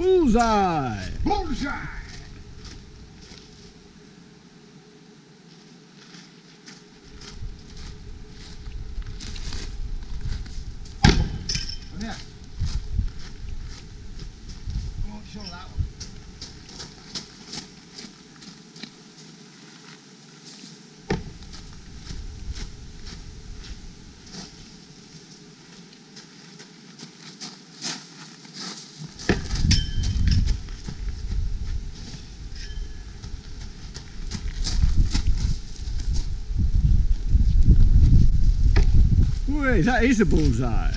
Bullseye! Bullseye! Come here. I won't show that one. Wait, that is a bullseye.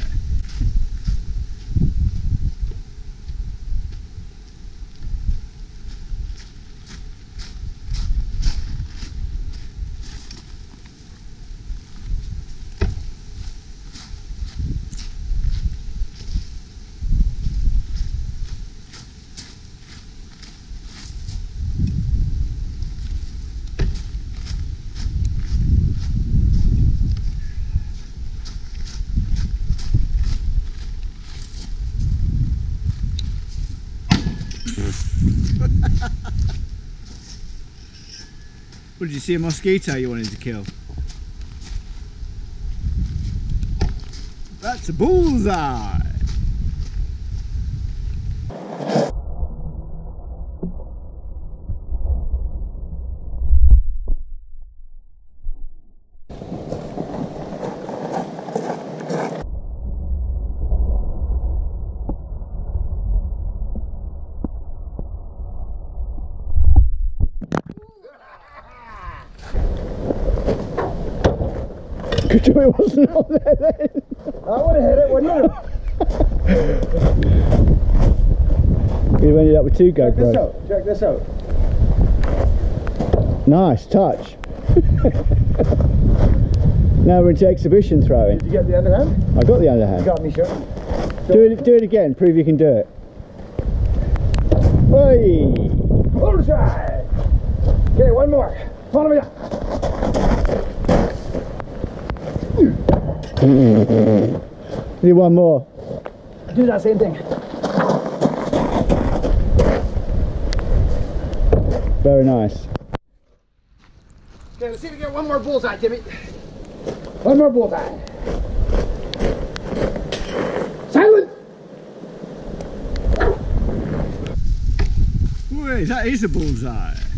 What, did you see a mosquito you wanted to kill? That's a bullseye! Good job it wasn't on there then. I would have hit it, wouldn't you? You've ended up with two GoPros. Check this out. Nice touch. Now we're into exhibition throwing. Did you get the underhand? I got the underhand. You got me, sure. Do it again, prove you can do it. Hey! Bullseye! Okay, one more. Follow me up. Do one more. Do that same thing. Very nice. Okay, let's see if we get one more bullseye, Timmy. One more bullseye. Silent! Wait, that is a bullseye.